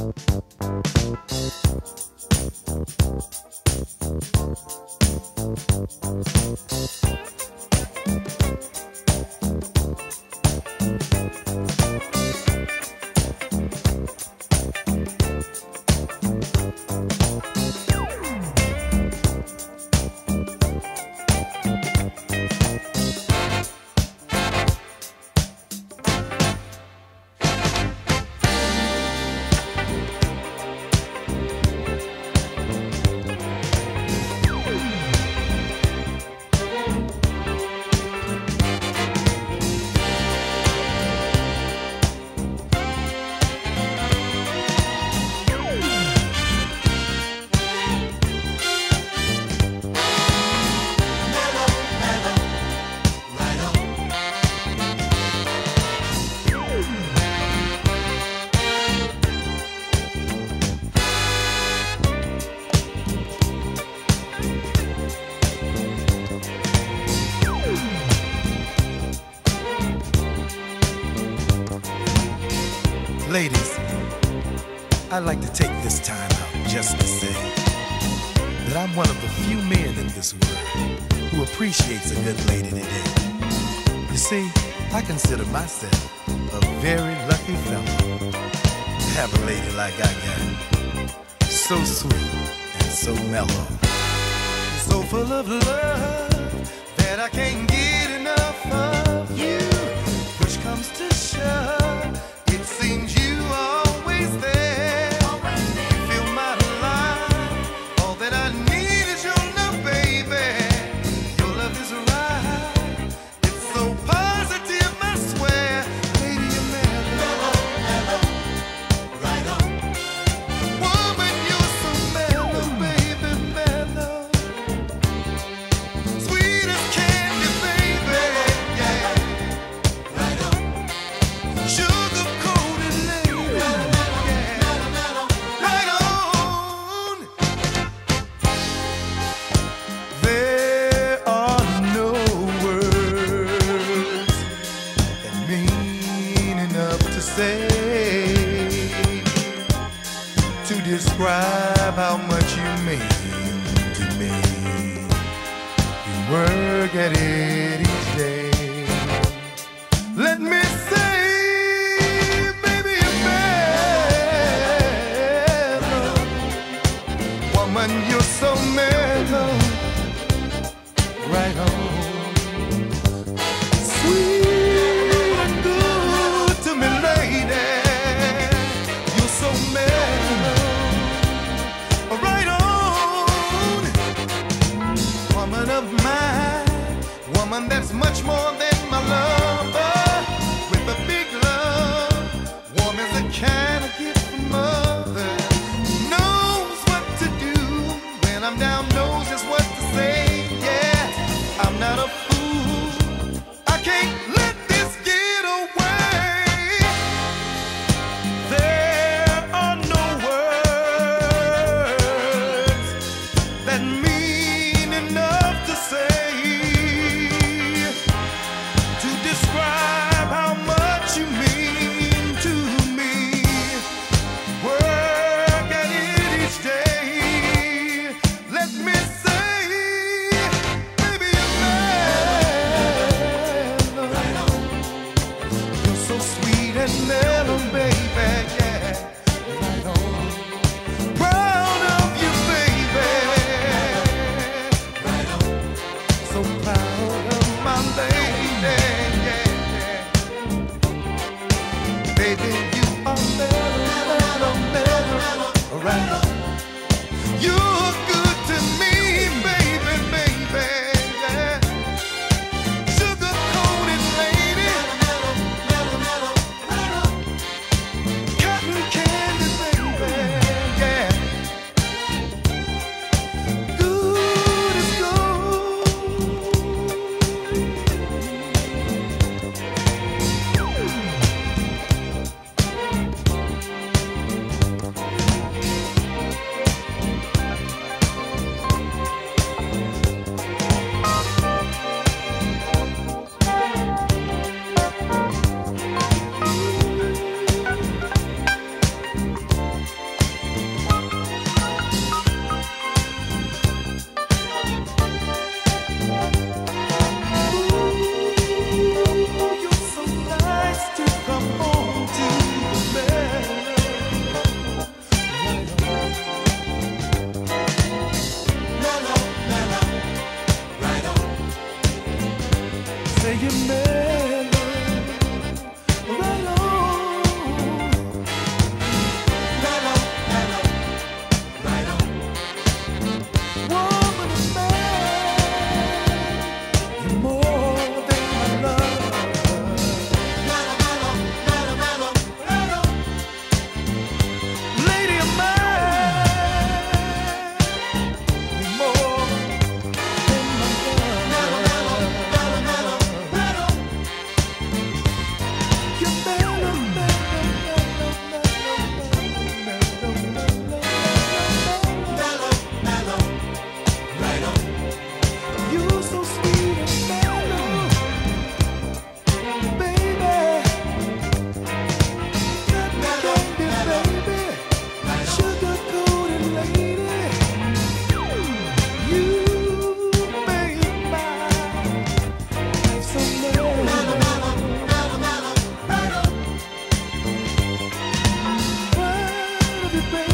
Ladies, I'd like to take this time out just to say that I'm one of the few men in this world who appreciates a good lady today. You see, I consider myself a very lucky fellow to have a lady like I got. So sweet and so mellow. So full of love that I can't get enough of you. Push comes to shove, it seems you always there. You fill my life, all that I need is your love, baby. Your love is right, it's so positive, I swear. Lady, you're mellow, right on. Woman, you're so mellow, baby, mellow. Sweet as candy, baby, yeah. Right on. Sugar coated lady, yeah. Right on. There are no words that mean enough to say to describe how much you mean to me. You work at it each day. Let me say, baby, you're mellow. Woman, you're so mellow. Right on. Sweet and good to me, lady. You're so mellow. Right on. Woman of mine, woman that's much more than my lover. With a big love, warm as a can of gift from mother. Knows what to do when I'm down, knows just what to say. Yeah, I'm not a fool. I can't let this get away. There are no words that mean enough to say to describe how much you mean to me. love you, baby.